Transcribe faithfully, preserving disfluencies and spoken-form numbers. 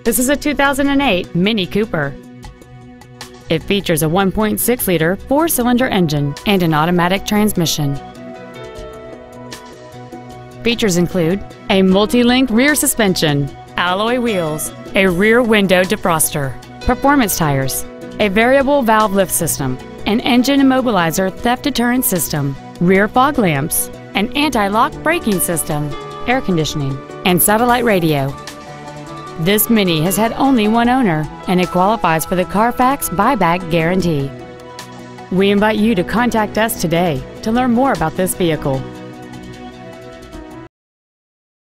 This is a two thousand eight MINI Cooper. It features a one point six liter four-cylinder engine and an automatic transmission. Features include a multi-link rear suspension, alloy wheels, a rear window defroster, performance tires, a variable valve lift system, an engine immobilizer theft deterrent system, rear fog lamps, an anti-lock braking system, air conditioning, and satellite radio. This Mini has had only one owner, and it qualifies for the Carfax buyback guarantee. We invite you to contact us today to learn more about this vehicle.